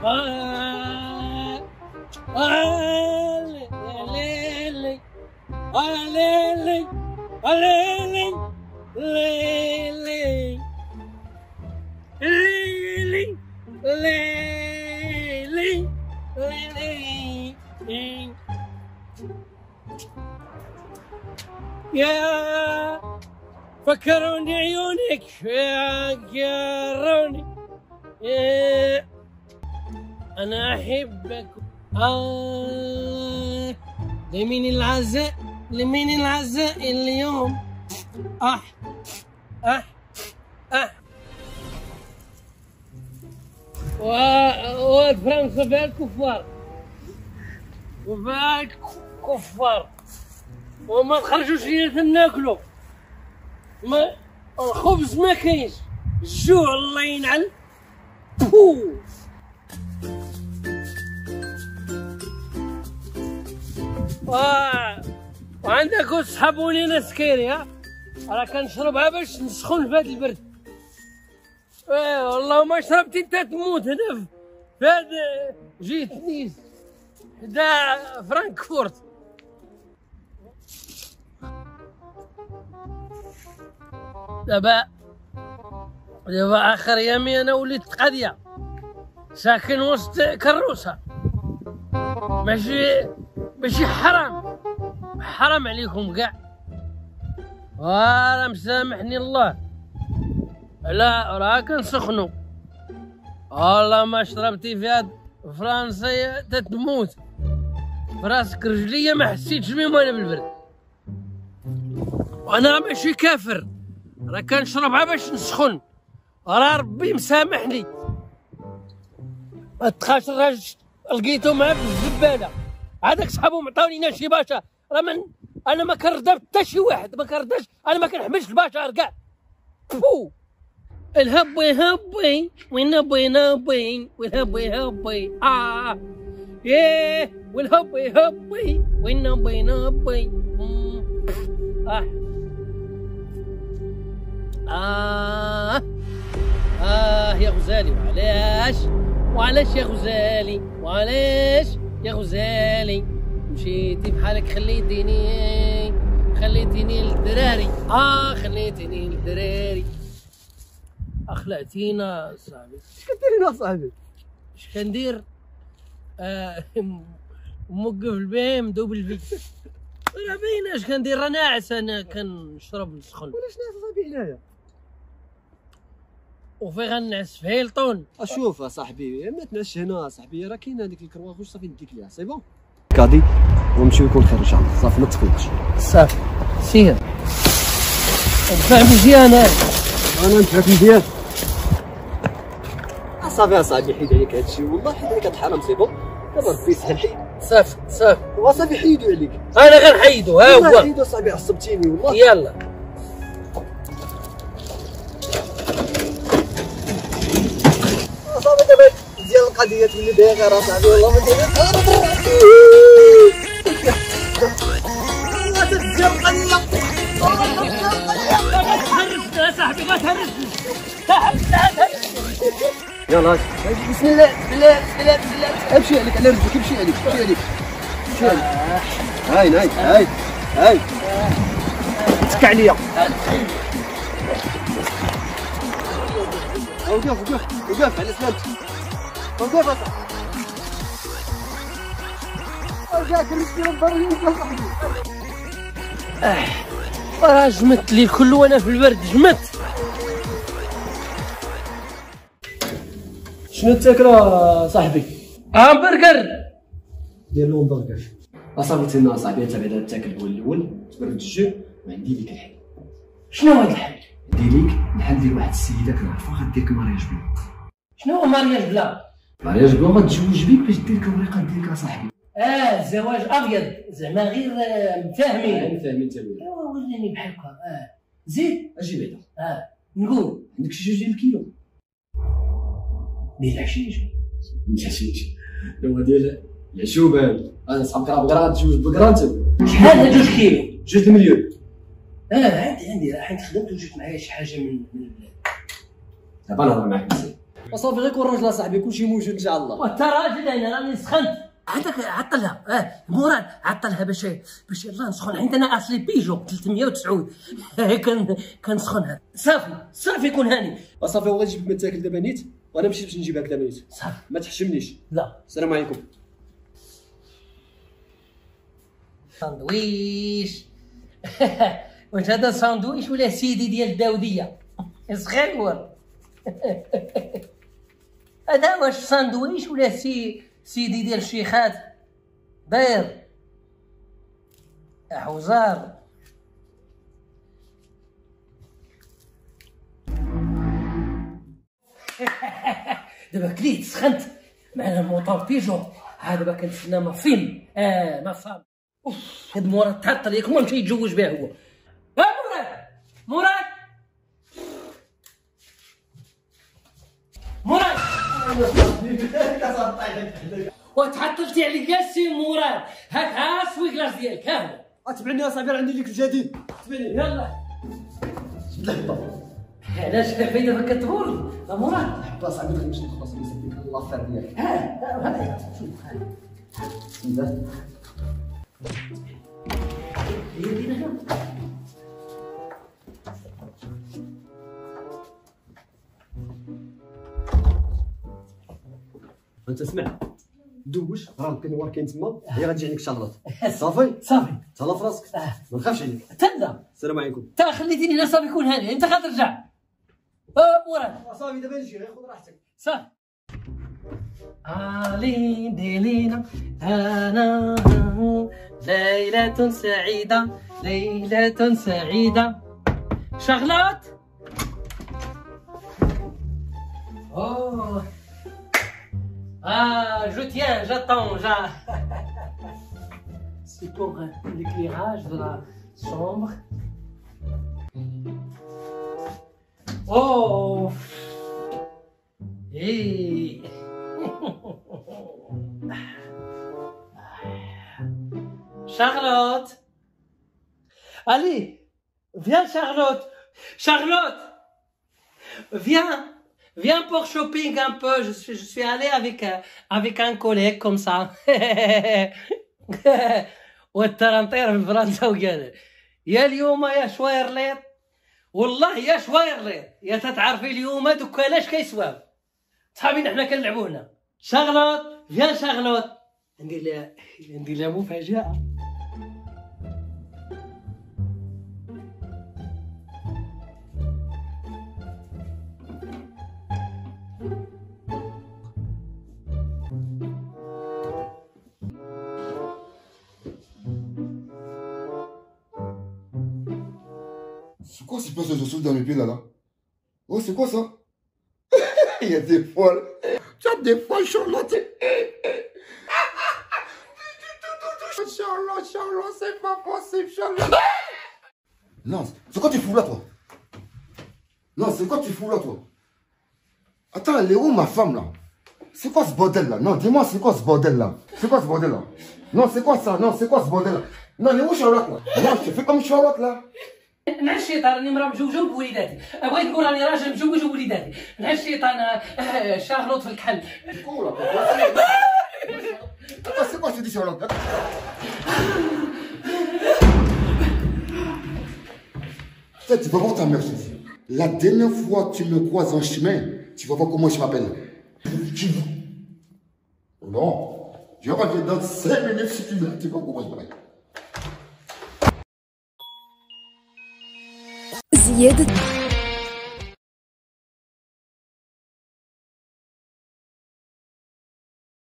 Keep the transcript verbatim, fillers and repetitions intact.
آه آه ليلي آه ليلي آه ليلي ليلي ليلي ليلي ليلي يا فكروني عيونك فكروني يا أنا أحبك. آه لمين العزاء لمين العزاء اليوم. أح أح أح والفرنسا فيها الكفار وفيها الكفار وما تخرجوش لينا ناكلو. ما الخبز ما كاينش، الجوع الله ينعل. بو واه وعندك صحابوني انا سكيري، ها راه كنشربها باش نسخن في هذا البرد. اه والله ما شربتي انت تموت هنا في هذا. جيت نيس حدا فرانكفورت. دابا دابا اخر يامي انا وليت قضيه ساكن وسط كروسه. ماشي ماشي حرام حرام عليكم كاع. راه مسامحني الله. لا راه كنسخنو. والله ما شربتي في هاد فرنسا تتموت فراسك. رجليا ما حسيتش بهم وانا بالبرد. وانا ماشي كافر، راه كنشربها باش نسخن. راه ربي مسامحني. ما تخاش الراجل لقيتو معاه في الزباله. هذاك صحابو معطاوني شي باشا. راه من انا ما كنرضى حتى شي واحد، ما كنرضاش. انا ما كنحملش البشر كاع. بو الهبوي هبوي وين هبوي هبوي والهبوي هبوي اه ياه والهبوي هبوي وين هبوي هبوي اه اه اه يا غزالي. وعلاش وعلاش يا غزالي وعلاش يا غزالي مشيتي بحالك خليتيني خليتيني للدراري. اه خليتيني للدراري. اخلعتينا صاحبي. اش كدير هنا صاحبي؟ اش كندير؟ آه موقف البيم مدوب الفيك. راه باينه اش كندير. راه ناعس انا كنشرب نسخن. ولاش ناعس صاحبي هنايا؟ وفي غنعس في هيلطون. اشوف اصاحبي ما تنعش هنا صاحبي. راه كاينه هذيك الكروات واش صافي نديك ليها. سي بون كادي ونمشيو يكون خير ان شاء الله. صافي ما تخلطش. صافي سير دفع مزيان. انا ندفعك مزيان. صافي اصاحبي حيد عليك هادشي. والله حيد عليك هاد الحرام. سي بون دابا ربي يسهل. حيد صافي صافي وصافي حيدو عليك. انا غنحيدو. ها هو حيدو صاحبي عصبتيني والله. يلا صافي دابا ديال القضيه تولي بها غير اصاحبي. والله ما داير ديال القضيه. يا صاحبي ما تهرسني. تهرس يلا بسم الله بسم الله بسم الله بسم الله. امشي عليك على رجلك. امشي عليك امشي عليك امشي عليك. هاي هاي هاي هاي تك عليا. وقف وقف وقف على سلامتك. وقف اصاحبي. رجعك رجلي نضرني صاحبي. اه راه جمدت لي الكل وانا في البرد. جمدت. شنو تاكل صاحبي؟ همبرجر ديال الهمبرجر. اصاحبي تينا صاحبي انت بعدا تاكل هو الاول تبرد الجو وعندي ليك الحل. شنو هاد الحل؟ عندي ليك الحل ديال واحد السيده كنعرفها غدير لك مارياج بلا. شنو هو مارياج بلا؟ مارياج بلا غتزوج بيك باش دير لك الوريقه ديالك اصاحبي. اه زواج ابيض زعما غير متفاهمين. فاهمين انت وياه. ايوا وريني بحال هكا. اه زيد اجي بعدا. اه نقول عندك شي جوج ديال الكيلو ديال الحشيش. الحشيش هو ديال العشوبان. انا صحابك راه بغا تجوج بكرا. شحال جوج كيلو؟ جوج مليون. اه عندي عندي راه حيت خدمت وجبت معايا شي حاجه من من البلاد. دابا نهضر معاك مزيان. وصافي غير كون راجل صاحبي كلشي موجود ان شاء الله. وانت راجل انا راني سخنت. عندك عطلها اه مراد عطلها باش باش يلا نسخن. عندنا اصلي بيجو ثلاثمية وتسعود كان كنسخنها. صافي صافي كون هاني. وصافي هو غتجيب ما تاكل دابا نيت وانا مشيت باش نجيبها دابا نيت. صافي ما تحشمنيش. لا السلام عليكم. ساندويش واش هذا ساندويش ولا سيدي ديال الداوديه صغير؟ هذا واش ساندويش ولا سي سيدي ديال الشيخات؟ بيض حوزار. دابا كليت سخنت معنا الموطور بيجو. عاد دابا كنتسنى ما فيلم اه ما فهم. اوف هاد مراد تعطل ياك هو مشى يتزوج بها هو. ها مراد مراد مراد وتعطلتي عليا سي مراد. هاك ها سوي كلاص ديالك ها هو. تبعني اصاحبي راه عندي ليك الجديد. تبعني يلا علاش كيفاش دابا كتغور يا مراد؟ حبا صاحبي غنمشي نخلص لك لافير ديالك. ها ها شوف ها بسم الله. هي دينا هنا. انت سمع دوش راه كاين ورا كاين تما هي غتجي عندك شارلوت. صافي صافي تهلا في راسك ما نخافش عليك. تندا السلام عليكم. تا خليتيني هنا صافي يكون هاني انت غترجع. اه مراد صافي دابا نجي غير خذ راحتك. صافي. علي ديلينا انا ليلة سعيدة ليلة سعيدة. شغلات اوه ah je tiens j'attends j'a c'est pour l'éclairage de la chambre. Oh hey Charlotte, allez, viens Charlotte, Charlotte, viens, viens pour shopping un peu. Je suis, je suis allé avec avec un collègue comme ça. والترى نطير في فرنسا وقال يا اليوم يا شويرليط والله يا شويرليط يا تتعرفي اليوم دوك علاش كيسواو صحابي حنا كنلعبوا هنا. شارلوت فيان شارلوت ندير لها ندير لها مفاجأة. C'est quoi ces espèce de chaussures dans les pieds là là? Oh c'est quoi ça? Il y a des poils. Tu as des poils Charlotte. Charlotte, Charlotte, c'est pas possible Charlotte. Non, c'est quoi tu fous là toi? Non, c'est quoi tu fous là toi? Attends, elle est où ma femme là? C'est quoi ce bordel là? Non, dis-moi c'est quoi ce bordel là? C'est quoi ce bordel là? Non, c'est quoi ça? Non, c'est quoi ce bordel là? Non, elle est où Charlotte là? Non, je te fais comme Charlotte là. مع الشيطان راني مرا مجوجه بوليداتي. بغيت نقول راني راجل مجوج بوليداتي. مع الشيطان شارلوت في الكحل. C'est quoi je te dis Charlotte? Putain, tu vas voir ta mère, Sophie. La dernière fois que tu me croises en chemin, tu vas voir comment je m'appelle. Non, je vais revenir dans cinq minutes si tu me dis, tu vas voir comment je m'appelle. زيادة